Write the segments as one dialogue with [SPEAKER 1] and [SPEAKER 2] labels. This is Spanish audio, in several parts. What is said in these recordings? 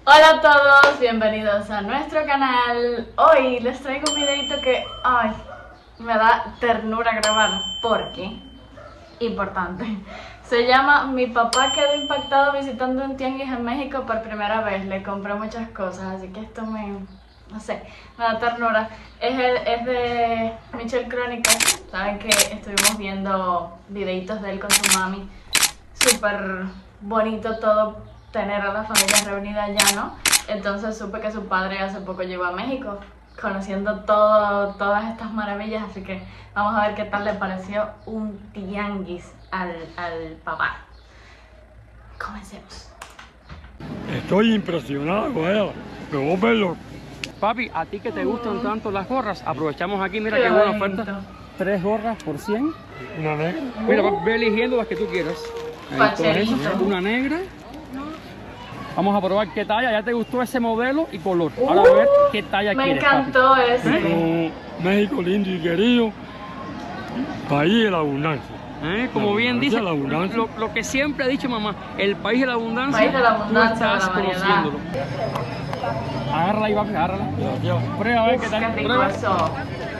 [SPEAKER 1] Hola a todos, bienvenidos a nuestro canal. Hoy les traigo un videito que, me da ternura grabar porque, importante, se llama Mi papá quedó impactado visitando un tianguis en México por primera vez. Le compré muchas cosas, así que esto no sé, me da ternura. Es de Michelle Crónica. Saben que estuvimos viendo videitos de él con su mami. Súper bonito todo, tener a la familia reunida ya, ¿no? Entonces supe que su padre hace poco llegó a México, conociendo todas estas maravillas, así que vamos a ver qué tal le pareció un tianguis al papá. Comencemos.
[SPEAKER 2] Estoy impresionado con ella, me voy a verlo.
[SPEAKER 3] Papi, a ti que te gustan tanto las gorras, aprovechamos aquí, mira
[SPEAKER 1] Qué
[SPEAKER 3] qué buena
[SPEAKER 1] bonito.
[SPEAKER 3] oferta. 3 gorras por 100.
[SPEAKER 2] Una negra.
[SPEAKER 3] Mira, papi, ve eligiendo las que tú quieras. Ahí, todas
[SPEAKER 1] Facherito.
[SPEAKER 3] esas. Una negra. Vamos a probar qué talla, ya te gustó ese modelo y color. Ahora a ver qué talla
[SPEAKER 1] Me
[SPEAKER 3] quieres,
[SPEAKER 1] encantó ese.
[SPEAKER 2] México lindo y querido, país de la abundancia.
[SPEAKER 3] Como bien dice,
[SPEAKER 2] La abundancia.
[SPEAKER 3] lo que siempre ha dicho mamá, el país de la abundancia,
[SPEAKER 1] País de la abundancia,
[SPEAKER 3] tú estás
[SPEAKER 1] de la variedad.
[SPEAKER 3] conociéndolo. Agárrala ahí, papi, agárrala. Prueba a ver qué
[SPEAKER 1] Uf,
[SPEAKER 3] tal.
[SPEAKER 1] qué rico
[SPEAKER 3] Prueba.
[SPEAKER 1] eso.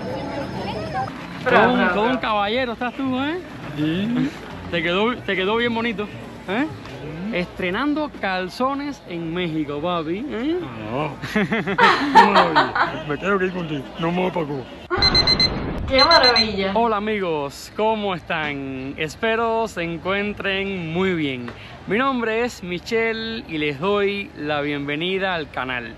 [SPEAKER 3] Todo un caballero estás tú,
[SPEAKER 2] Sí.
[SPEAKER 3] Te quedó bien bonito, Estrenando calzones en México, papi,
[SPEAKER 2] Me quedo aquí contigo, no me voy para Cuba.
[SPEAKER 1] ¡Qué maravilla!
[SPEAKER 3] Hola amigos, ¿cómo están? Espero se encuentren muy bien. Mi nombre es Michelle y les doy la bienvenida al canal.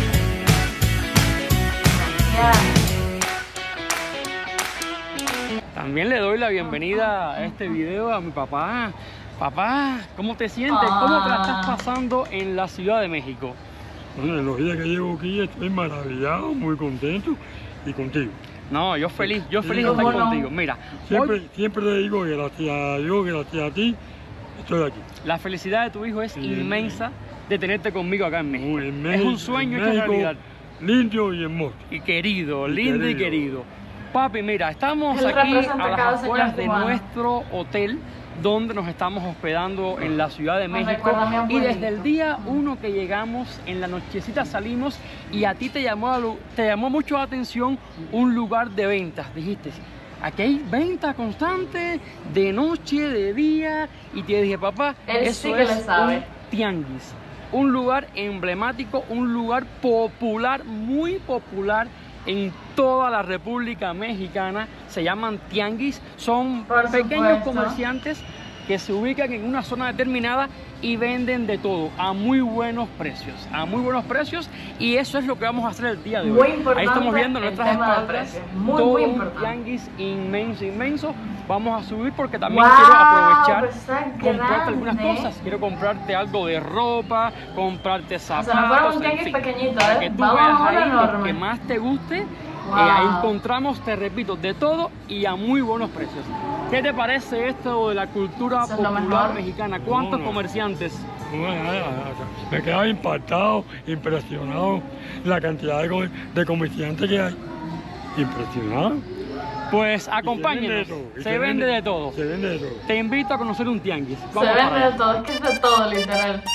[SPEAKER 3] También le doy la bienvenida a este video a mi papá. Papá, ¿cómo te sientes? ¿Cómo te la estás pasando en la Ciudad de México?
[SPEAKER 2] Bueno, en los días que llevo aquí estoy maravillado, muy contento y contigo.
[SPEAKER 3] No, yo feliz de estar
[SPEAKER 1] ¿Cómo no?
[SPEAKER 3] contigo. Mira,
[SPEAKER 2] Siempre te digo que gracias a Dios, gracias a ti, estoy aquí.
[SPEAKER 3] la felicidad de tu hijo es inmensa de tenerte conmigo acá en México.
[SPEAKER 2] En
[SPEAKER 3] Es un sueño hecho
[SPEAKER 2] México,
[SPEAKER 3] realidad.
[SPEAKER 2] lindo y hermoso.
[SPEAKER 3] Y querido, lindo y querido. Papi, mira, estamos
[SPEAKER 1] Él
[SPEAKER 3] aquí
[SPEAKER 1] representa
[SPEAKER 3] a las
[SPEAKER 1] cada señor
[SPEAKER 3] afueras de
[SPEAKER 1] cubano.
[SPEAKER 3] nuestro hotel donde nos estamos hospedando en la Ciudad de
[SPEAKER 1] Me
[SPEAKER 3] México.
[SPEAKER 1] recuerda a mi
[SPEAKER 3] Y
[SPEAKER 1] abuelito.
[SPEAKER 3] desde el día 1 que llegamos, en la nochecita salimos y a ti te llamó mucho la atención un lugar de ventas. Dijiste, aquí hay venta constante, de noche, de día. Y te dije, papá,
[SPEAKER 1] Él
[SPEAKER 3] eso
[SPEAKER 1] sí que
[SPEAKER 3] es
[SPEAKER 1] le sabe.
[SPEAKER 3] un tianguis. Un lugar emblemático, un lugar popular, muy popular en toda la República Mexicana. Se llaman tianguis, son
[SPEAKER 1] Por
[SPEAKER 3] pequeños
[SPEAKER 1] supuesto.
[SPEAKER 3] comerciantes que se ubican en una zona determinada y venden de todo a muy buenos precios, y eso es lo que vamos a hacer el día de hoy.
[SPEAKER 1] Muy importante
[SPEAKER 3] Ahí estamos viendo
[SPEAKER 1] el
[SPEAKER 3] nuestras
[SPEAKER 1] tema del
[SPEAKER 3] espaldas,
[SPEAKER 1] precio. Muy,
[SPEAKER 3] todo
[SPEAKER 1] muy
[SPEAKER 3] un
[SPEAKER 1] importante.
[SPEAKER 3] tianguis inmenso. Vamos a subir porque también
[SPEAKER 1] Wow,
[SPEAKER 3] quiero aprovechar,
[SPEAKER 1] pues está
[SPEAKER 3] comprarte algunas
[SPEAKER 1] grande.
[SPEAKER 3] cosas. Quiero comprarte algo de ropa, comprarte
[SPEAKER 1] O
[SPEAKER 3] zapatos,
[SPEAKER 1] sea, no fuera un
[SPEAKER 3] en
[SPEAKER 1] tianguis
[SPEAKER 3] fin,
[SPEAKER 1] pequeñito,
[SPEAKER 3] para que tú
[SPEAKER 1] Vamos
[SPEAKER 3] veas
[SPEAKER 1] a uno
[SPEAKER 3] ahí lo
[SPEAKER 1] enorme.
[SPEAKER 3] que más te guste.
[SPEAKER 1] Wow.
[SPEAKER 3] Ahí encontramos, te repito, de todo y a muy buenos precios. ¿Qué te parece esto de la cultura
[SPEAKER 1] Eso es lo
[SPEAKER 3] popular
[SPEAKER 1] mejor.
[SPEAKER 3] mexicana? ¿Cuántos
[SPEAKER 2] No.
[SPEAKER 3] comerciantes?
[SPEAKER 2] Me quedaba impactado, impresionado, la cantidad de comerciantes que hay. Impresionado.
[SPEAKER 3] Pues acompáñenos. Se vende de todo.
[SPEAKER 2] Se vende de todo.
[SPEAKER 3] Te invito a conocer un tianguis.
[SPEAKER 1] Se
[SPEAKER 3] Vamos para
[SPEAKER 1] vende
[SPEAKER 3] allá.
[SPEAKER 1] de todo, es que es de todo, literal.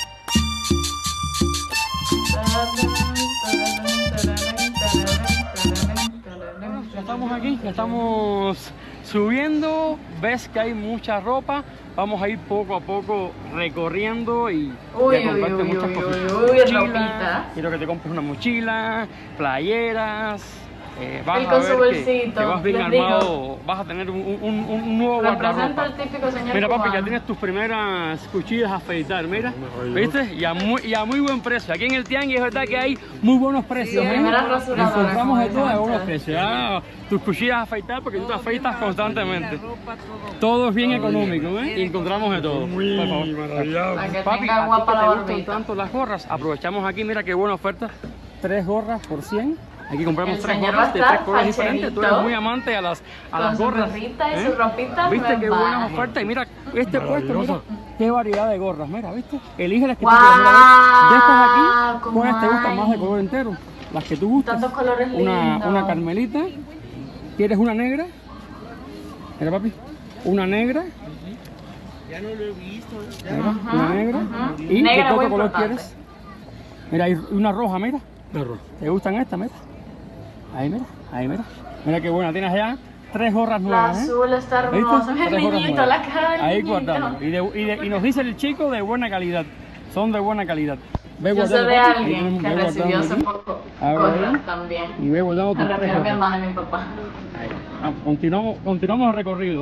[SPEAKER 3] Ya estamos aquí, ya estamos subiendo. Ves que hay mucha ropa. Vamos a ir poco a poco recorriendo y
[SPEAKER 1] Uy,
[SPEAKER 3] a comprarte
[SPEAKER 1] uy, uy,
[SPEAKER 3] muchas
[SPEAKER 1] uy,
[SPEAKER 3] cositas.
[SPEAKER 1] uy, uy,
[SPEAKER 3] Mochilas,
[SPEAKER 1] ropita.
[SPEAKER 3] quiero que te compres una mochila, playeras. Vas
[SPEAKER 1] Él
[SPEAKER 3] a
[SPEAKER 1] con
[SPEAKER 3] ver
[SPEAKER 1] su
[SPEAKER 3] que
[SPEAKER 1] bolsito,
[SPEAKER 3] vas bien
[SPEAKER 1] les
[SPEAKER 3] armado,
[SPEAKER 1] digo.
[SPEAKER 3] vas a tener un nuevo
[SPEAKER 1] Representa
[SPEAKER 3] guardarropa.
[SPEAKER 1] al típico señor
[SPEAKER 3] Mira, papi, ya
[SPEAKER 1] cubano.
[SPEAKER 3] tienes tus primeras cuchillas a afeitar, mira,
[SPEAKER 2] Maravilloso.
[SPEAKER 3] ¿viste? Y a muy buen precio. Aquí en el tianguis es verdad que hay muy buenos precios,
[SPEAKER 1] Sí, primeras rasuradoras,
[SPEAKER 3] Encontramos de
[SPEAKER 1] como
[SPEAKER 3] todo a
[SPEAKER 1] dicen
[SPEAKER 3] buenos
[SPEAKER 1] ustedes.
[SPEAKER 3] precios. Ya, tus cuchillas a afeitar porque tú te afeitas constantemente. Todo es bien económico, Y encontramos de todo.
[SPEAKER 2] Muy
[SPEAKER 3] Por favor.
[SPEAKER 2] maravillado.
[SPEAKER 1] Para que
[SPEAKER 3] Papi,
[SPEAKER 1] tenga
[SPEAKER 3] a ti
[SPEAKER 1] agua
[SPEAKER 3] que
[SPEAKER 1] para
[SPEAKER 3] te
[SPEAKER 1] la
[SPEAKER 3] gustan
[SPEAKER 1] barbita.
[SPEAKER 3] tanto las gorras, aprovechamos aquí, mira qué buena oferta. 3 gorras por 100. Aquí compramos
[SPEAKER 1] El
[SPEAKER 3] 3
[SPEAKER 1] señor
[SPEAKER 3] gorras
[SPEAKER 1] va a
[SPEAKER 3] de
[SPEAKER 1] estar
[SPEAKER 3] 3 colores diferentes. Tú eres
[SPEAKER 1] facherito.
[SPEAKER 3] muy amante a las
[SPEAKER 1] Con su
[SPEAKER 3] gorras.
[SPEAKER 1] gorrita y su ropita,
[SPEAKER 3] ¿Viste
[SPEAKER 1] me
[SPEAKER 3] qué
[SPEAKER 1] va.
[SPEAKER 3] buenas ofertas? Y mira, este puesto, mira,
[SPEAKER 2] Maravilloso.
[SPEAKER 3] qué variedad de gorras. Mira, ¿viste? Elige las que
[SPEAKER 1] ¡Guau!
[SPEAKER 3] tú quieras. Mira, de estas aquí,
[SPEAKER 1] ¿Cómo
[SPEAKER 3] ¿cuáles te gustan
[SPEAKER 1] hay?
[SPEAKER 3] más de color entero? Las que tú gustes.
[SPEAKER 1] Tantos colores
[SPEAKER 3] Una
[SPEAKER 1] lindos.
[SPEAKER 3] carmelita. ¿Quieres una negra? Mira, papi. Una negra.
[SPEAKER 4] Ya no lo he visto.
[SPEAKER 3] Mira, una negra. ¿Y
[SPEAKER 1] Negra,
[SPEAKER 3] qué
[SPEAKER 1] muy
[SPEAKER 3] otro color
[SPEAKER 1] importante.
[SPEAKER 3] quieres? Mira, hay una roja, mira.
[SPEAKER 2] Perro.
[SPEAKER 3] ¿Te gustan estas, mira? Ahí, mira, ahí, mira. Mira qué buena, tienes allá 3 gorras
[SPEAKER 1] La
[SPEAKER 3] nuevas.
[SPEAKER 1] azul está hermosa,
[SPEAKER 3] ¿Viste?
[SPEAKER 1] el
[SPEAKER 3] 3 gorras
[SPEAKER 1] niñito,
[SPEAKER 3] nuevas.
[SPEAKER 1] la cara del
[SPEAKER 3] Ahí
[SPEAKER 1] niñito.
[SPEAKER 3] guardamos. Y nos dice el chico de buena calidad. Son de buena calidad. Ve
[SPEAKER 1] Yo sé
[SPEAKER 3] guardando,
[SPEAKER 1] de
[SPEAKER 3] papi. Ahí
[SPEAKER 1] alguien
[SPEAKER 3] tenemos-
[SPEAKER 1] que
[SPEAKER 3] ve
[SPEAKER 1] recibió
[SPEAKER 3] guardando
[SPEAKER 1] hace
[SPEAKER 3] aquí.
[SPEAKER 1] poco
[SPEAKER 3] A ver.
[SPEAKER 1] gorras también.
[SPEAKER 3] Y ve guardando tus
[SPEAKER 1] Me
[SPEAKER 3] 3
[SPEAKER 1] refiero a mi
[SPEAKER 3] gorras.
[SPEAKER 1] hermana y mi papá.
[SPEAKER 3] Ahí. Continuamos el recorrido.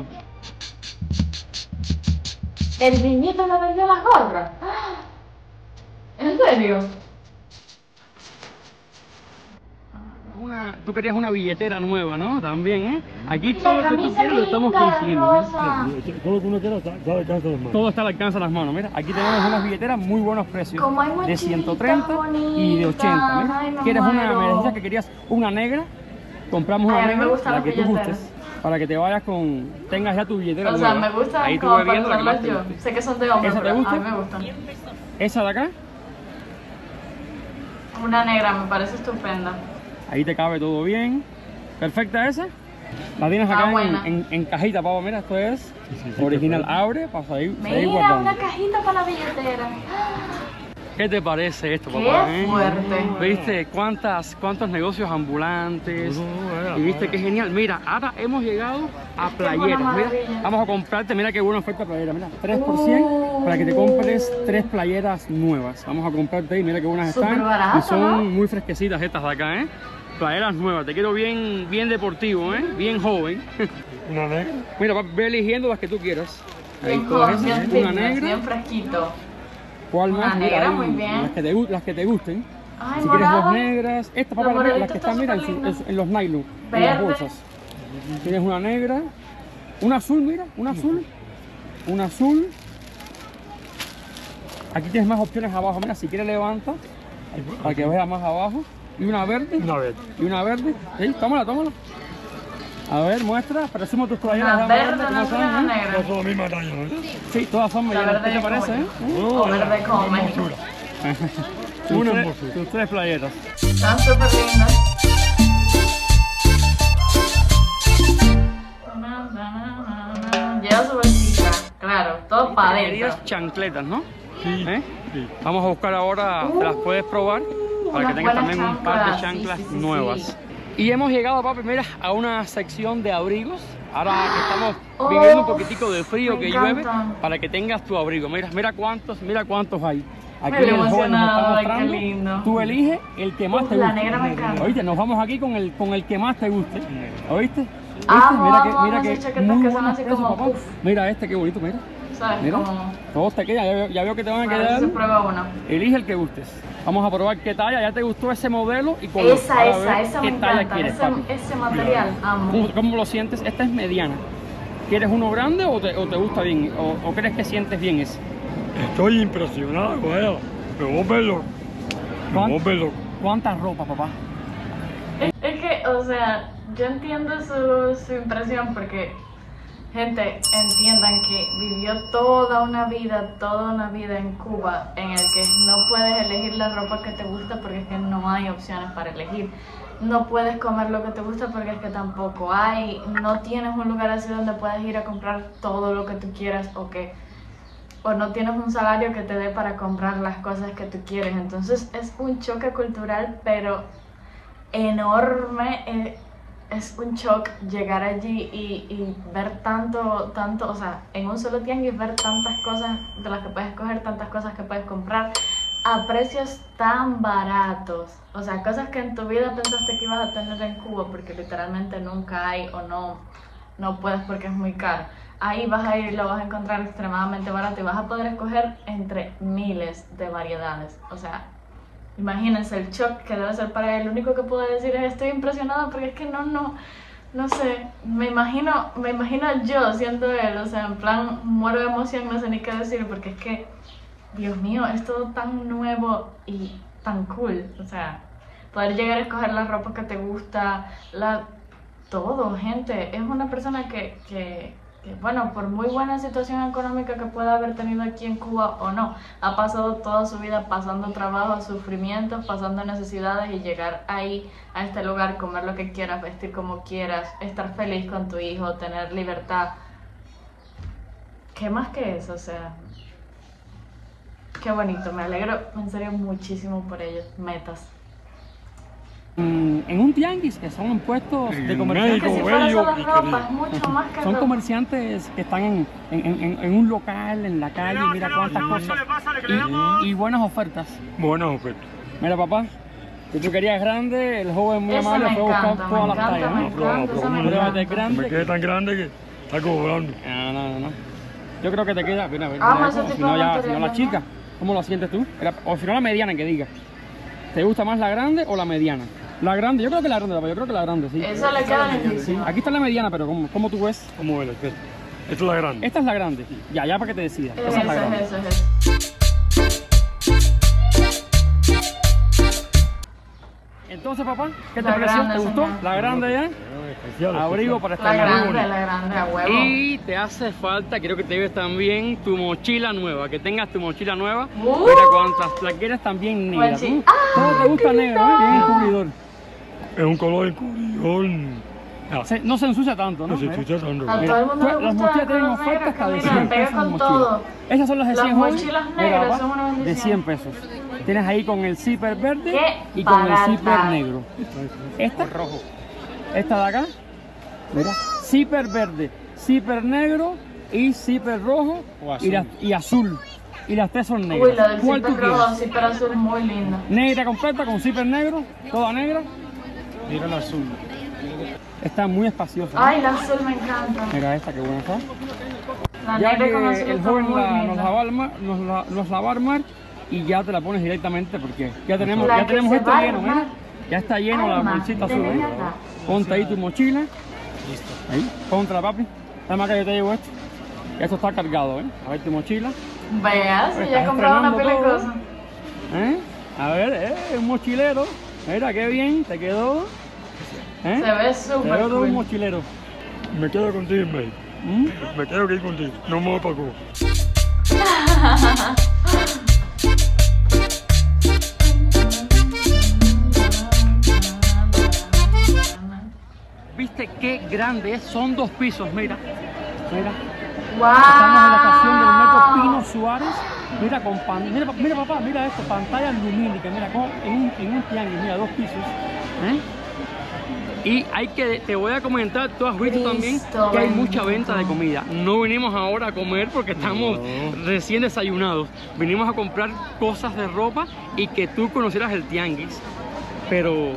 [SPEAKER 1] El niñito me vendió las gorras. ¿En serio?
[SPEAKER 3] Tú querías una billetera nueva, ¿no? También, ¿eh? Aquí
[SPEAKER 1] La
[SPEAKER 3] todo lo que tú
[SPEAKER 1] camisa
[SPEAKER 3] quieres lo estamos
[SPEAKER 1] linda,
[SPEAKER 3] consiguiendo. ¿eh?
[SPEAKER 1] rosa.
[SPEAKER 2] Todo lo que uno quiera está al alcance de las manos.
[SPEAKER 3] Todo está al alcance de las manos. Mira, aquí tenemos unas billeteras muy buenos precios.
[SPEAKER 1] Como hay
[SPEAKER 3] De
[SPEAKER 1] mochilitas
[SPEAKER 3] 130 y de 80. Mira,
[SPEAKER 1] bonitas, ay, me
[SPEAKER 3] ¿quieres una?
[SPEAKER 1] muero.
[SPEAKER 3] Me decías que querías una negra. Compramos
[SPEAKER 1] Ay,
[SPEAKER 3] una
[SPEAKER 1] a mí me
[SPEAKER 3] negra,
[SPEAKER 1] gustan
[SPEAKER 3] la
[SPEAKER 1] las
[SPEAKER 3] que tú
[SPEAKER 1] billeteras.
[SPEAKER 3] gustes. Para que te vayas con... Tengas ya tu billetera
[SPEAKER 1] O sea,
[SPEAKER 3] nueva.
[SPEAKER 1] me gustan
[SPEAKER 3] Ahí tú
[SPEAKER 1] como
[SPEAKER 3] ves
[SPEAKER 1] para
[SPEAKER 3] viendo la que más
[SPEAKER 1] usarlas
[SPEAKER 3] te
[SPEAKER 1] yo.
[SPEAKER 3] guste.
[SPEAKER 1] Sé que son de hombre,
[SPEAKER 3] ¿Esa te
[SPEAKER 1] pero
[SPEAKER 3] gusta?
[SPEAKER 1] a mí me gustan.
[SPEAKER 3] Esa de acá,
[SPEAKER 1] Una negra me parece estupenda.
[SPEAKER 3] ahí te cabe todo bien. Perfecta esa. La tienes
[SPEAKER 1] Está
[SPEAKER 3] acá
[SPEAKER 1] buena.
[SPEAKER 3] en cajita, pavo. Mira, esto es
[SPEAKER 2] sí,
[SPEAKER 3] original.
[SPEAKER 2] perfecto.
[SPEAKER 3] Abre para seguir
[SPEAKER 1] Mira,
[SPEAKER 3] guardando.
[SPEAKER 1] una cajita para la billetera.
[SPEAKER 3] ¿Qué te parece esto,
[SPEAKER 1] Qué
[SPEAKER 3] papá?
[SPEAKER 1] fuerte.
[SPEAKER 3] ¿Viste cuántos negocios ambulantes? Y viste qué genial. Mira, ahora hemos llegado a
[SPEAKER 1] Qué
[SPEAKER 3] playeras.
[SPEAKER 1] buena
[SPEAKER 3] Mira,
[SPEAKER 1] maravilla.
[SPEAKER 3] vamos a comprarte, mira qué buena oferta playera. Mira, 3 por 100 para que te compres 3 playeras nuevas. Vamos a comprarte ahí, mira qué buenas
[SPEAKER 1] Súper
[SPEAKER 3] están.
[SPEAKER 1] barato,
[SPEAKER 3] Y son
[SPEAKER 1] ¿no?
[SPEAKER 3] muy fresquecitas estas de acá, ¿eh? Playeras nuevas, te quiero bien deportivo, ¿eh? Bien joven.
[SPEAKER 2] Una negra.
[SPEAKER 3] Mira, papi, ve eligiendo las que tú quieras. Ahí
[SPEAKER 1] Bien
[SPEAKER 3] todas
[SPEAKER 1] joven,
[SPEAKER 3] esas,
[SPEAKER 1] bien
[SPEAKER 3] una
[SPEAKER 1] fitness,
[SPEAKER 3] negra.
[SPEAKER 1] bien fresquito.
[SPEAKER 3] ¿Cuál
[SPEAKER 1] Una
[SPEAKER 3] más? Mira,
[SPEAKER 1] negra,
[SPEAKER 3] ahí,
[SPEAKER 1] muy bien.
[SPEAKER 3] las que te gusten.
[SPEAKER 1] Ay,
[SPEAKER 3] Si quieres
[SPEAKER 1] morada.
[SPEAKER 3] dos negras, esta
[SPEAKER 1] La
[SPEAKER 3] papá, las
[SPEAKER 1] moradita
[SPEAKER 3] que
[SPEAKER 1] está
[SPEAKER 3] están, mira,
[SPEAKER 1] superlinda.
[SPEAKER 3] en los nylon, en las
[SPEAKER 1] Verde.
[SPEAKER 3] bolsas. Tienes una negra, una azul, mira, una azul. Aquí tienes más opciones abajo, mira, si quieres levanta, para que veas más abajo. Y una verde,
[SPEAKER 2] Una vez.
[SPEAKER 3] y una verde. Sí, tómala. A ver, muestra, presumo tus playeras.
[SPEAKER 1] Una
[SPEAKER 3] dame
[SPEAKER 1] verde,
[SPEAKER 3] ¿cómo
[SPEAKER 1] una
[SPEAKER 3] son,
[SPEAKER 1] azul y una
[SPEAKER 3] eh?
[SPEAKER 1] negra.
[SPEAKER 2] Todas son la misma talla, ¿no?
[SPEAKER 3] Sí, todas son
[SPEAKER 1] La
[SPEAKER 3] medianas.
[SPEAKER 1] verde
[SPEAKER 3] ¿Qué te
[SPEAKER 1] es
[SPEAKER 3] parece?
[SPEAKER 1] como- O verde como México.
[SPEAKER 2] Una
[SPEAKER 3] Tus
[SPEAKER 2] hermosura.
[SPEAKER 3] tus 3 playeras.
[SPEAKER 1] Están súper lindas. Lleva su bolsita, claro, todo para adentro.
[SPEAKER 3] Querías chancletas, ¿no?
[SPEAKER 2] Sí.
[SPEAKER 3] ¿Eh?
[SPEAKER 2] Sí.
[SPEAKER 3] Vamos a buscar ahora, te las puedes probar para que
[SPEAKER 1] unas
[SPEAKER 3] tengas
[SPEAKER 1] buenas
[SPEAKER 3] también un par de
[SPEAKER 1] chanclas,
[SPEAKER 3] chanclas
[SPEAKER 1] sí, sí, sí,
[SPEAKER 3] nuevas.
[SPEAKER 1] sí.
[SPEAKER 3] Y hemos llegado, papi, mira, a una sección de abrigos. Ahora que estamos
[SPEAKER 1] Oh,
[SPEAKER 3] viviendo un poquitico de frío
[SPEAKER 1] me
[SPEAKER 3] que llueve,
[SPEAKER 1] encantan.
[SPEAKER 3] para que tengas tu abrigo. Mira cuántos hay. Aquí
[SPEAKER 1] Me he
[SPEAKER 3] el joven nos está
[SPEAKER 1] emocionado, ay, qué
[SPEAKER 3] mostrando.
[SPEAKER 1] lindo.
[SPEAKER 3] Tú eliges el que más
[SPEAKER 1] Uf,
[SPEAKER 3] te
[SPEAKER 1] la
[SPEAKER 3] guste.
[SPEAKER 1] negra me encanta.
[SPEAKER 3] Oíste, nos vamos aquí con el que más te guste. ¿Oíste? ¿Viste?
[SPEAKER 1] Amo,
[SPEAKER 3] mira
[SPEAKER 1] amo
[SPEAKER 3] mira
[SPEAKER 1] esas chaquetas
[SPEAKER 3] muy
[SPEAKER 1] que son
[SPEAKER 3] buenos
[SPEAKER 1] así
[SPEAKER 3] precios,
[SPEAKER 1] como
[SPEAKER 3] papá.
[SPEAKER 1] puff.
[SPEAKER 3] Mira este, qué bonito, mira.
[SPEAKER 1] ¿Sabes?
[SPEAKER 3] Mira,
[SPEAKER 1] Como...
[SPEAKER 3] todos te quedan, ya veo que te van a
[SPEAKER 1] A ver
[SPEAKER 3] quedar.
[SPEAKER 1] si se prueba uno.
[SPEAKER 3] Elige el que gustes. Vamos a probar qué talla, ya te gustó ese modelo y color.
[SPEAKER 1] Esa
[SPEAKER 3] ¿Qué
[SPEAKER 1] me
[SPEAKER 3] talla
[SPEAKER 1] encanta.
[SPEAKER 3] quieres, papi?
[SPEAKER 1] Ese material, amo.
[SPEAKER 3] ¿Cómo lo sientes? Esta es mediana. ¿Quieres uno grande o te gusta bien? ¿O crees que sientes bien ese?
[SPEAKER 2] Estoy impresionado con ella. Me vuelve loco. Me vuelve loco.
[SPEAKER 3] ¿Cuánta ropa, papá?
[SPEAKER 1] Es que, o sea, yo entiendo su impresión porque, gente, entiendan que vivió toda una vida en Cuba en el que no puedes elegir la ropa que te gusta porque es que no hay opciones para elegir. No puedes comer lo que te gusta porque es que tampoco hay. No tienes un lugar así donde puedes ir a comprar todo lo que tú quieras o no tienes un salario que te dé para comprar las cosas que tú quieres. Entonces es un choque cultural, pero enorme. Es un shock llegar allí y ver tanto, o sea, en un solo tianguis ver tantas cosas de las que puedes escoger, tantas cosas que puedes comprar a precios tan baratos. O sea, cosas que en tu vida pensaste que ibas a tener en Cuba porque literalmente nunca hay o no puedes porque es muy caro. Ahí vas a ir y lo vas a encontrar extremadamente barato y vas a poder escoger entre miles de variedades. O sea, imagínense el shock que debe ser para él. Lo único que puedo decir es estoy impresionada porque es que no sé, me imagino yo siendo él, o sea, en plan muero de emoción, no sé ni qué decir porque es que, Dios mío, es todo tan nuevo y tan cool. O sea, poder llegar a escoger la ropa que te gusta, todo, gente. Es una persona que, bueno, por muy buena situación económica que pueda haber tenido aquí en Cuba o no, ha pasado toda su vida pasando trabajo, sufrimientos, pasando necesidades y llegar ahí, a este lugar, comer lo que quieras, vestir como quieras, estar feliz con tu hijo, tener libertad. ¿Qué más que eso? O sea, Qué bonito, me alegro en serio muchísimo por ellos. Metas.
[SPEAKER 3] En un tianguis, que son puestos de
[SPEAKER 2] En
[SPEAKER 3] comerciantes.
[SPEAKER 1] Que si
[SPEAKER 2] México,
[SPEAKER 1] fuera
[SPEAKER 2] bello
[SPEAKER 1] solo
[SPEAKER 2] y
[SPEAKER 1] ropa,
[SPEAKER 2] querido.
[SPEAKER 1] es mucho más que
[SPEAKER 3] Son
[SPEAKER 1] ropa.
[SPEAKER 3] comerciantes que están en un local, en la calle, mira cuántas cosas. Y buenas ofertas.
[SPEAKER 2] Buenas ofertas.
[SPEAKER 3] Mira, papá, si tú querías grande, el joven muy
[SPEAKER 1] Eso
[SPEAKER 3] amable
[SPEAKER 1] me
[SPEAKER 3] fue a buscar
[SPEAKER 1] encanta,
[SPEAKER 3] todas
[SPEAKER 1] me
[SPEAKER 3] las
[SPEAKER 1] encanta,
[SPEAKER 3] tallas,
[SPEAKER 1] me
[SPEAKER 3] ¿no?
[SPEAKER 1] encanta, eso me
[SPEAKER 3] Pruébate
[SPEAKER 1] encanta.
[SPEAKER 3] grande.
[SPEAKER 2] Me queda tan grande que está cobrando.
[SPEAKER 3] No. Yo creo que te queda, mira,
[SPEAKER 1] Vamos,
[SPEAKER 3] eso,
[SPEAKER 1] ese
[SPEAKER 3] si
[SPEAKER 1] tipo
[SPEAKER 3] no,
[SPEAKER 1] de
[SPEAKER 3] ya,
[SPEAKER 1] material,
[SPEAKER 3] si no la
[SPEAKER 1] ¿no?
[SPEAKER 3] chica, ¿cómo lo sientes tú? O si no la mediana, que diga. ¿Te gusta más la grande o la mediana? La grande, yo creo que la grande, papá, yo creo que la grande, sí.
[SPEAKER 1] Eso le queda lindísimo.
[SPEAKER 3] Aquí está la mediana, pero ¿cómo tú ves?
[SPEAKER 2] ¿Cómo es? Esta es la grande.
[SPEAKER 3] Esta es la grande. Ya para que te decidas. Esa es la grande.
[SPEAKER 1] Eso es eso.
[SPEAKER 3] Entonces, papá, ¿qué te
[SPEAKER 1] La
[SPEAKER 3] pareció?
[SPEAKER 1] grande,
[SPEAKER 3] ¿Te gustó?
[SPEAKER 1] señor.
[SPEAKER 3] La grande ya.
[SPEAKER 2] Especial,
[SPEAKER 3] Abrigo
[SPEAKER 2] especial.
[SPEAKER 3] para
[SPEAKER 1] La
[SPEAKER 3] estar
[SPEAKER 1] grande,
[SPEAKER 3] bonito.
[SPEAKER 1] la grande, a huevo.
[SPEAKER 3] Y te hace falta, quiero que te lleves también tu mochila nueva, que tengas tu mochila nueva.
[SPEAKER 1] Uh.
[SPEAKER 3] Mira cuántas plaqueras también negras.
[SPEAKER 1] Pues sí.
[SPEAKER 3] Todo te gusta negro, ¿eh? Bien encubridor.
[SPEAKER 2] Es un color encubridor.
[SPEAKER 3] No se ensucia tanto, ¿no?
[SPEAKER 2] No se
[SPEAKER 3] Mira.
[SPEAKER 2] escucha tanto.
[SPEAKER 1] A
[SPEAKER 3] Mira,
[SPEAKER 1] todo el mundo le
[SPEAKER 3] las
[SPEAKER 1] gusta
[SPEAKER 3] mochilas
[SPEAKER 1] el
[SPEAKER 3] tienen
[SPEAKER 1] color
[SPEAKER 3] oferta
[SPEAKER 1] negro,
[SPEAKER 3] hasta de
[SPEAKER 1] que
[SPEAKER 3] 100
[SPEAKER 1] mira, pega
[SPEAKER 3] pesos en
[SPEAKER 1] con
[SPEAKER 3] mochila.
[SPEAKER 1] todo.
[SPEAKER 3] Esas son las de
[SPEAKER 1] Las
[SPEAKER 3] 100 hoy.
[SPEAKER 1] mochilas
[SPEAKER 3] Mira,
[SPEAKER 1] negras
[SPEAKER 3] papá,
[SPEAKER 1] son una bendición.
[SPEAKER 3] de 100 pesos. Tienes ahí con el zipper verde
[SPEAKER 1] Qué
[SPEAKER 3] y con el
[SPEAKER 1] barata.
[SPEAKER 3] zipper negro. Esta rojo. Esta de acá, mira, zipper verde, zipper negro y zipper rojo y azul. Y las tres son negras.
[SPEAKER 1] Uy, la del
[SPEAKER 3] ¿Cuál tú
[SPEAKER 1] zipper rojo,
[SPEAKER 3] quieres?
[SPEAKER 1] zipper azul, muy linda.
[SPEAKER 3] Negra completa con zipper negro, toda negra.
[SPEAKER 4] Mira la azul.
[SPEAKER 3] Está muy espaciosa. ¿no?
[SPEAKER 1] Ay, la azul me encanta.
[SPEAKER 3] Mira esta, que buena está.
[SPEAKER 1] La
[SPEAKER 3] Ya
[SPEAKER 1] negra con
[SPEAKER 3] que
[SPEAKER 1] azul
[SPEAKER 3] el
[SPEAKER 1] está
[SPEAKER 3] joven
[SPEAKER 1] muy
[SPEAKER 3] nos
[SPEAKER 1] linda.
[SPEAKER 3] la va a armar y ya te la pones directamente porque ya tenemos,
[SPEAKER 1] La
[SPEAKER 3] ya
[SPEAKER 1] que
[SPEAKER 3] tenemos
[SPEAKER 1] se
[SPEAKER 3] esto
[SPEAKER 1] va a
[SPEAKER 3] lleno,
[SPEAKER 1] armar.
[SPEAKER 3] mira. Ya está lleno la
[SPEAKER 1] Arma,
[SPEAKER 3] bolsita azul.
[SPEAKER 1] de
[SPEAKER 3] ¿eh?
[SPEAKER 1] verdad.
[SPEAKER 3] Ponte ahí tu mochila. Ahí, póntela, papi. Dame acá que yo te llevo esto. Esto está cargado, ¿eh? A ver tu mochila.
[SPEAKER 1] Veas,
[SPEAKER 3] Pues
[SPEAKER 1] ya he
[SPEAKER 3] estás
[SPEAKER 1] comprado una
[SPEAKER 3] estrenando
[SPEAKER 1] pila de
[SPEAKER 3] todo.
[SPEAKER 1] cosas.
[SPEAKER 3] ¿Eh? A ver, un mochilero. Mira, qué bien, te quedó. ¿Eh?
[SPEAKER 1] Se ve
[SPEAKER 3] Te
[SPEAKER 1] súper
[SPEAKER 3] veo todo un
[SPEAKER 1] cool.
[SPEAKER 3] mochilero.
[SPEAKER 2] Me quedo contigo, May.
[SPEAKER 3] ¿Mm?
[SPEAKER 2] Me quedo aquí contigo. No me voy para Cuba.
[SPEAKER 3] ¿Viste qué grande es? Son 2 pisos, mira. Mira.
[SPEAKER 1] ¡Wow!
[SPEAKER 3] Estamos en la estación del metro Pino Suárez. Mira, mira papá, mira esto, pantalla lumínica, mira, como en un triángulo, mira, 2 pisos. ¿Eh? Y te voy a comentar, tú has visto también
[SPEAKER 1] Cristo
[SPEAKER 3] que hay
[SPEAKER 1] bendito.
[SPEAKER 3] mucha venta de comida. No venimos ahora a comer porque estamos recién desayunados. Venimos a comprar cosas de ropa y que tú conocieras el tianguis. Pero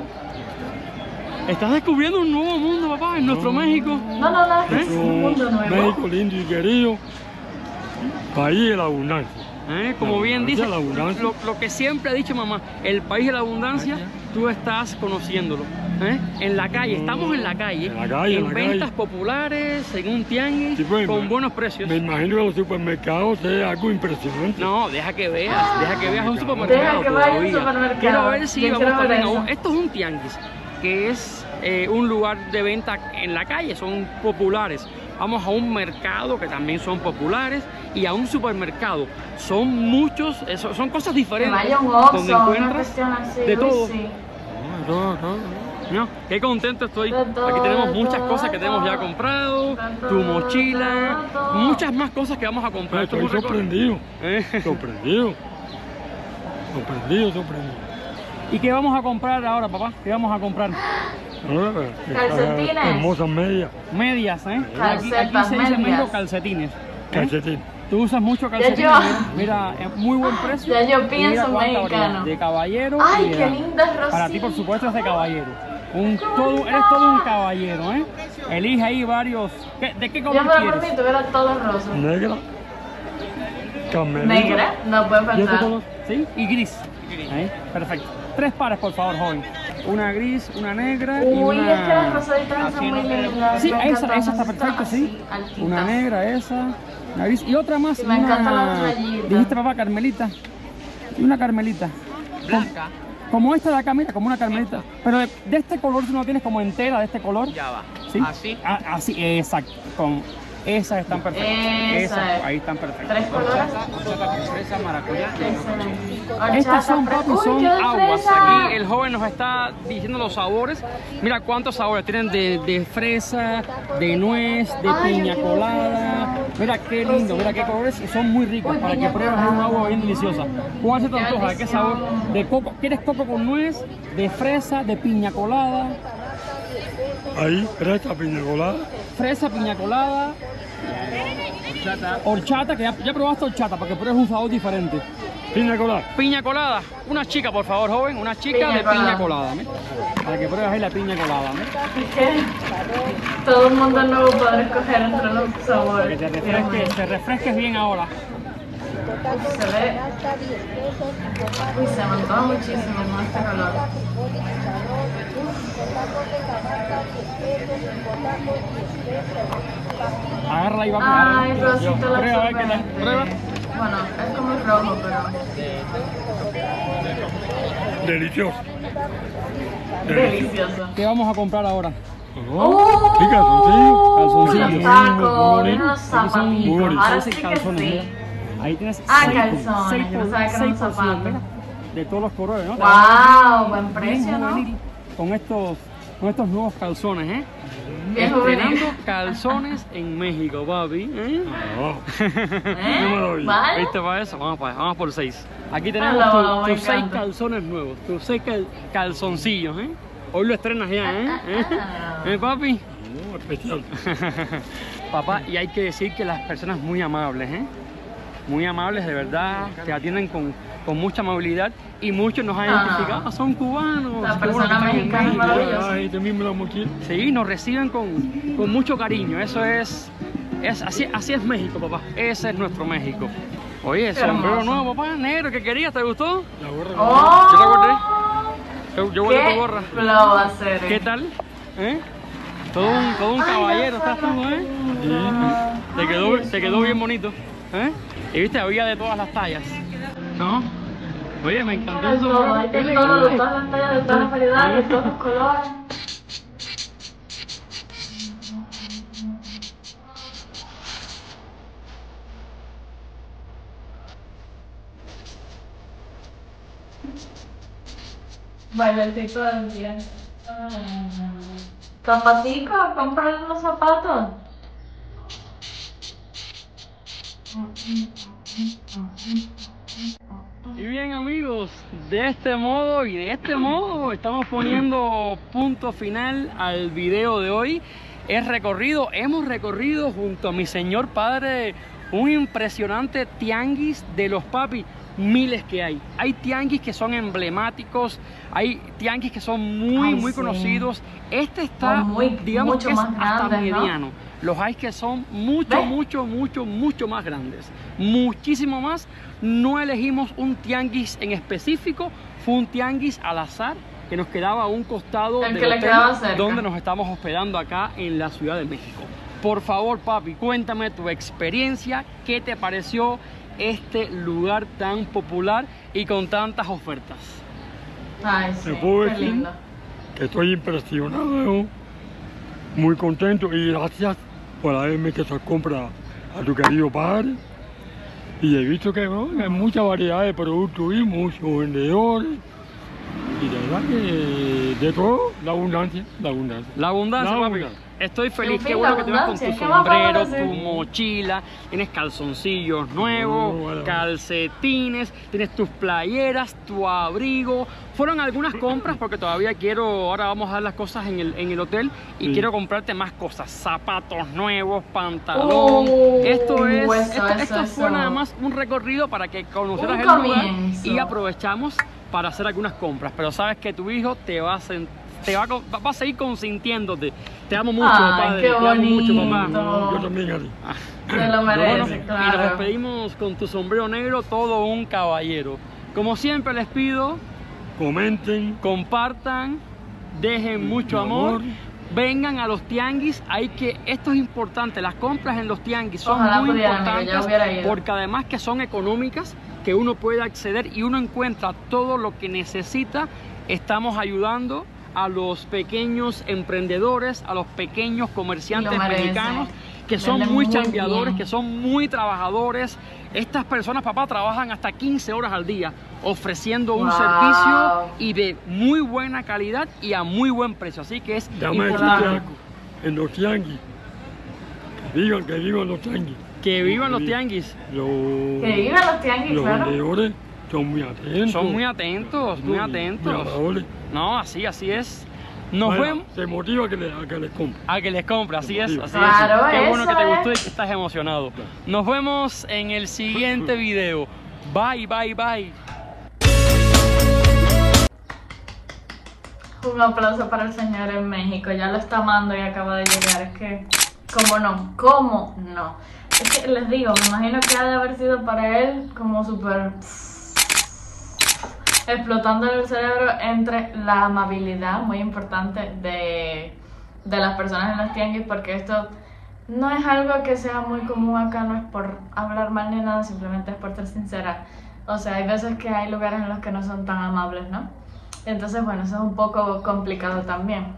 [SPEAKER 3] estás descubriendo un nuevo mundo, papá, en nuestro México.
[SPEAKER 1] No, es un mundo nuevo.
[SPEAKER 2] México lindo y querido. País de la abundancia.
[SPEAKER 3] Como
[SPEAKER 2] La
[SPEAKER 3] bien dice,
[SPEAKER 2] abundancia, la abundancia.
[SPEAKER 3] lo que siempre ha dicho mamá, el país de la abundancia, tú estás conociéndolo. En la calle, estamos en la calle,
[SPEAKER 2] En la calle, en la
[SPEAKER 3] ventas
[SPEAKER 2] calle.
[SPEAKER 3] populares, en un tianguis,
[SPEAKER 2] Sí, pues,
[SPEAKER 3] con buenos precios.
[SPEAKER 2] Me imagino que los supermercados es algo impresionante.
[SPEAKER 3] No, deja que veas un supermercado.
[SPEAKER 1] Deja que vaya a un
[SPEAKER 3] todavía.
[SPEAKER 1] supermercado.
[SPEAKER 3] Quiero ver si
[SPEAKER 1] Yo
[SPEAKER 3] vamos
[SPEAKER 1] quiero ver
[SPEAKER 3] también.
[SPEAKER 1] eso.
[SPEAKER 3] Esto es un tianguis, que es un lugar de venta en la calle, son populares. Vamos a un mercado que también son populares y a un supermercado. Son muchos, son cosas
[SPEAKER 1] Que
[SPEAKER 3] diferentes.
[SPEAKER 1] vaya a un
[SPEAKER 3] donde
[SPEAKER 1] Oxxo, una
[SPEAKER 3] encuentras
[SPEAKER 1] cuestión así.
[SPEAKER 3] de
[SPEAKER 1] uy,
[SPEAKER 3] todo.
[SPEAKER 1] sí.
[SPEAKER 3] No, qué contento estoy.
[SPEAKER 1] De todo,
[SPEAKER 3] Aquí tenemos
[SPEAKER 1] de
[SPEAKER 3] muchas
[SPEAKER 1] todo,
[SPEAKER 3] cosas que
[SPEAKER 1] de
[SPEAKER 3] tenemos ya
[SPEAKER 1] todo.
[SPEAKER 3] comprado,
[SPEAKER 1] De
[SPEAKER 3] tu
[SPEAKER 1] todo,
[SPEAKER 3] mochila,
[SPEAKER 1] de todo.
[SPEAKER 3] muchas más cosas que vamos a comprar. Esto es
[SPEAKER 2] Estoy
[SPEAKER 3] un recorrido.
[SPEAKER 2] sorprendido.
[SPEAKER 3] ¿Eh?
[SPEAKER 2] Sorprendido. Sorprendido.
[SPEAKER 3] ¿Y qué vamos a comprar ahora, papá? ¿Qué vamos a comprar?
[SPEAKER 1] Calcetines.
[SPEAKER 2] Hermosas medias.
[SPEAKER 3] Medias, ¿eh? Aquí
[SPEAKER 1] Calcetas,
[SPEAKER 3] se dice
[SPEAKER 1] medias.
[SPEAKER 3] México calcetines. ¿eh?
[SPEAKER 2] Calcetín.
[SPEAKER 3] Tú usas mucho calcetines.
[SPEAKER 1] yo.
[SPEAKER 3] Mira, muy buen precio.
[SPEAKER 1] Ya yo
[SPEAKER 3] Y
[SPEAKER 1] pienso
[SPEAKER 3] mira cuánta
[SPEAKER 1] mexicano.
[SPEAKER 3] variedad, de caballero.
[SPEAKER 1] Ay,
[SPEAKER 3] y de
[SPEAKER 1] qué
[SPEAKER 3] dama.
[SPEAKER 1] lindas rositas.
[SPEAKER 3] Para ti, por supuesto, es de caballero. Eres todo un caballero, ¿eh? Elige ahí varios. ¿De qué
[SPEAKER 1] Yo
[SPEAKER 3] color
[SPEAKER 1] me lo
[SPEAKER 3] quieres?
[SPEAKER 1] permito, era todo rosa.
[SPEAKER 2] Negra. Carmelita.
[SPEAKER 1] Negra, no puedes
[SPEAKER 3] ¿Y otro
[SPEAKER 1] pensar.
[SPEAKER 3] color? ¿Sí? Y gris. Ahí, perfecto. 3 pares, por favor, joven. Una gris, una negra y
[SPEAKER 1] Uy,
[SPEAKER 3] una...
[SPEAKER 1] es que las rosaditas son muy lindas.
[SPEAKER 3] Sí,
[SPEAKER 1] me
[SPEAKER 3] esa
[SPEAKER 1] encantan,
[SPEAKER 3] está
[SPEAKER 1] esas
[SPEAKER 3] perfecta,
[SPEAKER 1] así,
[SPEAKER 3] sí.
[SPEAKER 1] altitas.
[SPEAKER 3] Una negra, esa. Una gris. Y otra más.
[SPEAKER 1] Sí, me encantan las rayitas.
[SPEAKER 3] Dijiste, papá, Carmelita. Y una Carmelita.
[SPEAKER 4] Blanca.
[SPEAKER 3] Como esta de acá, mira, como una Carmelita. Pero de este color, si no la tienes como entera de este color.
[SPEAKER 4] Ya va.
[SPEAKER 3] ¿Sí?
[SPEAKER 4] Así.
[SPEAKER 3] Así, exacto. Esas están perfectas.
[SPEAKER 1] Esa es.
[SPEAKER 3] Ahí están perfectas.
[SPEAKER 1] 3 colores.
[SPEAKER 3] Horchata con fresa, maracuyá.
[SPEAKER 1] Excelente.
[SPEAKER 3] Estas son, papi,
[SPEAKER 1] Uy,
[SPEAKER 3] son
[SPEAKER 1] qué de
[SPEAKER 3] aguas.
[SPEAKER 1] fresa.
[SPEAKER 3] Aquí el joven nos está diciendo los sabores. Mira cuántos sabores tienen de fresa, de nuez, de
[SPEAKER 1] Ay,
[SPEAKER 3] piña
[SPEAKER 1] yo quiero
[SPEAKER 3] colada.
[SPEAKER 1] fresa.
[SPEAKER 3] Mira qué lindo, mira qué colores y son muy ricos.
[SPEAKER 1] Uy,
[SPEAKER 3] Para que
[SPEAKER 1] piña
[SPEAKER 3] pruebes
[SPEAKER 1] colada.
[SPEAKER 3] un agua bien deliciosa. ¿Cuál se te
[SPEAKER 1] Qué
[SPEAKER 3] antoja? ¿Qué
[SPEAKER 1] bendición.
[SPEAKER 3] sabor? De coco. ¿Quieres coco con nuez? De fresa, de piña colada.
[SPEAKER 2] Ahí, fresa, piña colada.
[SPEAKER 3] Fresa, piña colada. Horchata, que ya probaste horchata para que pruebes un sabor diferente.
[SPEAKER 2] Piña colada.
[SPEAKER 3] Piña colada, una chica por favor, joven, una chica
[SPEAKER 1] Piña
[SPEAKER 3] de
[SPEAKER 1] colada.
[SPEAKER 3] piña colada, ¿me? Para que pruebes ahí la piña colada, ¿me?
[SPEAKER 1] Es que todo el mundo no va a poder escoger entre los sabores.
[SPEAKER 3] Para que te refresques bien ahora.
[SPEAKER 1] Se ve. Uy, se me antoja muchísimo con este color.
[SPEAKER 3] Agárrala y vamos.
[SPEAKER 1] Ay,
[SPEAKER 3] agárrala.
[SPEAKER 1] Rosita la
[SPEAKER 3] Prueba, a ver qué tal. Prueba.
[SPEAKER 1] Bueno, es como el rojo, pero
[SPEAKER 2] Delicioso.
[SPEAKER 1] delicioso.
[SPEAKER 3] ¿Qué vamos a comprar ahora?
[SPEAKER 2] Oh, sí, calzoncillo.
[SPEAKER 3] Calzoncillo.
[SPEAKER 1] Los tacos,
[SPEAKER 2] Muy
[SPEAKER 1] los zapatitos.
[SPEAKER 2] bonito.
[SPEAKER 1] Ahora
[SPEAKER 3] Seis
[SPEAKER 1] sí que
[SPEAKER 3] calzones,
[SPEAKER 1] sí.
[SPEAKER 3] mira. Ahí tienes
[SPEAKER 1] Ah,
[SPEAKER 3] 6
[SPEAKER 1] calzones, yo pensaba que eran zapatos.
[SPEAKER 3] de todos los colores, ¿no?
[SPEAKER 1] Wow, buen
[SPEAKER 3] Bien
[SPEAKER 1] precio, ¿no?
[SPEAKER 3] juvenil con estos nuevos calzones, ¿eh?
[SPEAKER 1] Bien
[SPEAKER 3] Estrenando
[SPEAKER 1] juvenil.
[SPEAKER 3] calzones en México, papi. ¿Eh?
[SPEAKER 2] Oh,
[SPEAKER 1] ¿Eh?
[SPEAKER 2] maravilla.
[SPEAKER 1] ¿Vale?
[SPEAKER 3] ¿Viste para eso? Vamos por 6. Aquí
[SPEAKER 1] Ah,
[SPEAKER 3] tenemos
[SPEAKER 1] me
[SPEAKER 3] tus 6
[SPEAKER 1] encanta.
[SPEAKER 3] calzones nuevos, tus 6 calzoncillos, ¿eh? Hoy lo estrenas ya, ¿eh? Papi?
[SPEAKER 2] oh, especial.
[SPEAKER 3] Papá, y hay que decir que las personas muy amables, ¿eh? Muy amables, de verdad, te atienden con mucha amabilidad y muchos nos han identificado, son cubanos.
[SPEAKER 1] La
[SPEAKER 3] qué bueno
[SPEAKER 1] persona
[SPEAKER 3] que están en
[SPEAKER 1] mexicana
[SPEAKER 3] México.
[SPEAKER 1] maravillosa.
[SPEAKER 2] Ay, te mismo la mochila.
[SPEAKER 3] Sí, nos reciben con mucho cariño, eso es así es México, papá, ese es nuestro México. Oye,
[SPEAKER 1] Qué
[SPEAKER 3] sombrero
[SPEAKER 1] hermoso.
[SPEAKER 3] nuevo, papá, negro, ¿qué querías? ¿Te gustó?
[SPEAKER 2] La gorra.
[SPEAKER 1] ¡Oh!
[SPEAKER 3] Yo te guardé. Yo guardé tu gorra.
[SPEAKER 1] ¿Qué flow va a ser?
[SPEAKER 3] ¿Qué tal? ¿Eh? Todo un caballero estás tú, ¿eh? Te quedó bien bonito, ¿eh? Y viste, había de todas las tallas, ¿no? Oye, me encantó el sombrero.
[SPEAKER 1] Hay de todo, de todas las tallas, de todas las variedades, de todos los colores. Bailecito del día. Zapaticos, comprar los zapatos.
[SPEAKER 3] Y bien amigos, de este modo estamos poniendo punto final al video de hoy. Hemos recorrido junto a mi señor padre un impresionante tianguis de los papis, miles que hay. Hay tianguis que son emblemáticos, hay tianguis que son muy
[SPEAKER 1] Sí.
[SPEAKER 3] conocidos. Este está,
[SPEAKER 1] Son
[SPEAKER 3] digamos
[SPEAKER 1] mucho
[SPEAKER 3] que es
[SPEAKER 1] más
[SPEAKER 3] hasta
[SPEAKER 1] grandes, ¿no?
[SPEAKER 3] mediano. Los hay que son mucho más grandes, muchísimo más. No elegimos un tianguis en específico, fue un tianguis al azar que nos quedaba a un costado
[SPEAKER 1] El
[SPEAKER 3] del
[SPEAKER 1] que le
[SPEAKER 3] hotel
[SPEAKER 1] quedaba cerca.
[SPEAKER 3] donde nos estamos hospedando acá en la Ciudad de México. Por favor, papi, cuéntame tu experiencia, qué te pareció este lugar tan popular y con tantas ofertas.
[SPEAKER 1] Ay, sí,
[SPEAKER 2] ¿Te puedo
[SPEAKER 1] qué
[SPEAKER 2] decir?
[SPEAKER 1] lindo.
[SPEAKER 2] Que estoy impresionado, muy contento y gracias por haberme hecho esa compra a tu querido padre. Y he visto que bueno, hay mucha variedad de productos y muchos vendedores. Y de verdad que de todo, la abundancia.
[SPEAKER 3] La abundancia,
[SPEAKER 2] La
[SPEAKER 3] papi.
[SPEAKER 2] abundancia.
[SPEAKER 3] Estoy feliz,
[SPEAKER 1] En fin,
[SPEAKER 3] qué bueno
[SPEAKER 1] la
[SPEAKER 3] que te vas con tu
[SPEAKER 1] abundancia, ¿qué más
[SPEAKER 3] sombrero,
[SPEAKER 1] podemos
[SPEAKER 3] tu
[SPEAKER 1] decir?
[SPEAKER 3] mochila, tienes calzoncillos nuevos,
[SPEAKER 2] bueno.
[SPEAKER 3] calcetines, tienes tus playeras, tu abrigo. Fueron algunas compras porque todavía ahora vamos a dar las cosas en el hotel y
[SPEAKER 2] Sí.
[SPEAKER 3] quiero comprarte más cosas, zapatos nuevos, pantalón. Esto fue nada más un recorrido para que conocieras
[SPEAKER 1] Un
[SPEAKER 3] el lugar
[SPEAKER 1] comienzo.
[SPEAKER 3] y aprovechamos para hacer algunas compras, pero sabes que tu hijo va a seguir consintiéndote. Te amo mucho,
[SPEAKER 1] Ay,
[SPEAKER 3] padre.
[SPEAKER 1] qué
[SPEAKER 3] Te amo mucho, papá.
[SPEAKER 1] bonito.
[SPEAKER 2] Yo también a ti.
[SPEAKER 1] Se lo
[SPEAKER 3] Bueno,
[SPEAKER 1] merece,
[SPEAKER 3] y nos
[SPEAKER 1] claro.
[SPEAKER 3] despedimos con tu sombrero negro, todo un caballero. Como siempre les pido,
[SPEAKER 2] Comenten.
[SPEAKER 3] compartan, dejen mucho amor. Vengan a los tianguis, esto es importante, las compras en los tianguis son
[SPEAKER 1] Ojalá
[SPEAKER 3] muy
[SPEAKER 1] pudiera, amigo, ya
[SPEAKER 3] importantes
[SPEAKER 1] hubiera ido.
[SPEAKER 3] porque además que son económicas, que uno puede acceder y uno encuentra todo lo que necesita. Estamos ayudando a los pequeños emprendedores, a los pequeños comerciantes
[SPEAKER 1] Y lo merecen.
[SPEAKER 3] mexicanos que son
[SPEAKER 1] Venden
[SPEAKER 3] muy
[SPEAKER 1] muy
[SPEAKER 3] chambeadores,
[SPEAKER 1] bien.
[SPEAKER 3] que son muy trabajadores. Estas personas, papá, trabajan hasta 15 horas al día ofreciendo un
[SPEAKER 1] Wow.
[SPEAKER 3] servicio y de muy buena calidad y a muy buen precio. Así que es
[SPEAKER 2] Dame decirte
[SPEAKER 3] importante
[SPEAKER 2] algo. En los tianguis. Que vivan los tianguis.
[SPEAKER 3] que vivan los tianguis.
[SPEAKER 1] Que vivan los tianguis,
[SPEAKER 2] Los
[SPEAKER 1] claro.
[SPEAKER 2] vendedores son muy atentos.
[SPEAKER 3] Son muy atentos, muy atentos.
[SPEAKER 2] amables.
[SPEAKER 3] No, así es. Nos
[SPEAKER 2] Bueno,
[SPEAKER 3] vemos.
[SPEAKER 2] se motiva a que les compre.
[SPEAKER 3] A que les compre, así es, así
[SPEAKER 1] Claro,
[SPEAKER 3] es. Qué bueno que te
[SPEAKER 1] eso
[SPEAKER 3] gustó y
[SPEAKER 1] es.
[SPEAKER 3] que estás emocionado. Nos vemos en el siguiente video. Bye, bye, bye.
[SPEAKER 1] Un aplauso para el señor en México, ya lo está amando y acaba de llegar, es que, ¿cómo no? Es que les digo, me imagino que ha de haber sido para él como súper explotando el cerebro entre la amabilidad, muy importante, de las personas en los tianguis, porque esto no es algo que sea muy común acá, no es por hablar mal ni nada, simplemente es por ser sincera. O sea, hay veces que hay lugares en los que no son tan amables, ¿no? Entonces, bueno, eso es un poco complicado también.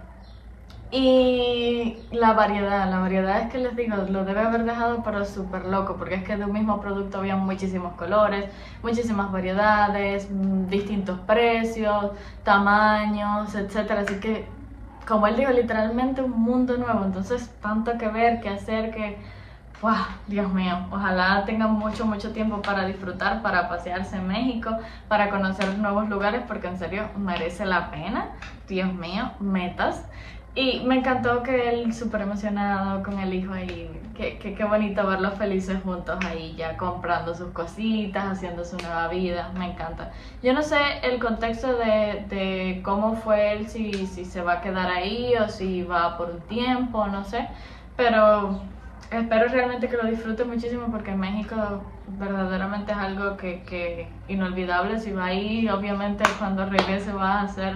[SPEAKER 1] Y la variedad es que les digo, lo debe haber dejado pero súper loco, porque es que de un mismo producto había muchísimos colores, muchísimas variedades, distintos precios, tamaños, etcétera. Así que, como él dijo, literalmente un mundo nuevo. Entonces, tanto que ver, que hacer, que... ¡Wow! Dios mío, ojalá tengan mucho tiempo para disfrutar, para pasearse en México, para conocer nuevos lugares, porque en serio merece la pena. Dios mío, metas. Y me encantó que él súper emocionado con el hijo ahí. Qué bonito verlos felices juntos ahí, ya comprando sus cositas, haciendo su nueva vida. Me encanta. Yo no sé el contexto de cómo fue él, si se va a quedar ahí o si va por un tiempo, no sé. Pero espero realmente que lo disfrute muchísimo, porque en México verdaderamente es algo que inolvidable. Si va ahí, obviamente cuando regrese va a ser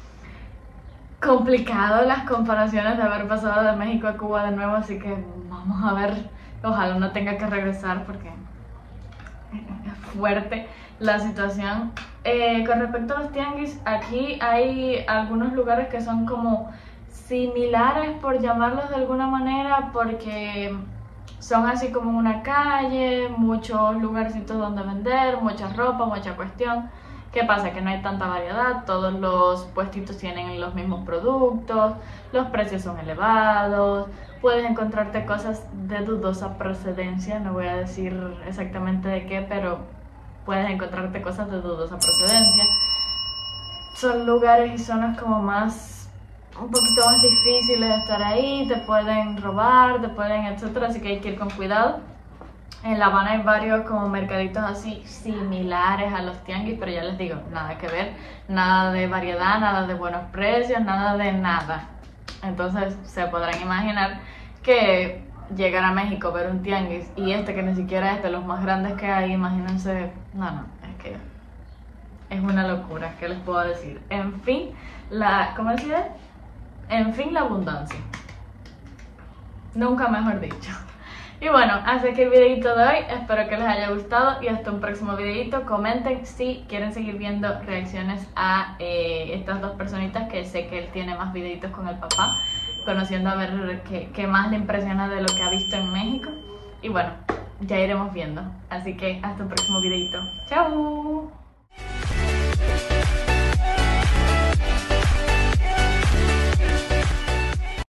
[SPEAKER 1] complicado las comparaciones de haber pasado de México a Cuba de nuevo, así que vamos a ver, ojalá no tenga que regresar porque es fuerte la situación. Con respecto a los tianguis, aquí hay algunos lugares que son como similares, por llamarlos de alguna manera, porque son así como una calle, muchos lugarcitos donde vender, mucha ropa, mucha cuestión. ¿Qué pasa? Que no hay tanta variedad, todos los puestitos tienen los mismos productos, los precios son elevados, puedes encontrarte cosas de dudosa procedencia, no voy a decir exactamente de qué, pero puedes encontrarte cosas de dudosa procedencia. Son lugares y zonas como un poquito más difíciles de estar ahí, te pueden robar, etcétera, así que hay que ir con cuidado. En La Habana hay varios como mercaditos así similares a los tianguis, pero ya les digo, nada que ver, nada de variedad, nada de buenos precios, nada de nada. Entonces se podrán imaginar que llegar a México, ver un tianguis y que ni siquiera es de los más grandes que hay, imagínense, no, es que es una locura, ¿qué les puedo decir? En fin, ¿cómo decía? En fin, la abundancia. Nunca mejor dicho. Y bueno, hasta aquí el videito de hoy, espero que les haya gustado y hasta un próximo videito. Comenten si quieren seguir viendo reacciones a estas dos personitas, que sé que él tiene más videitos con el papá, conociendo a ver qué más le impresiona de lo que ha visto en México. Y bueno, ya iremos viendo, así que hasta un próximo videito. ¡Chao!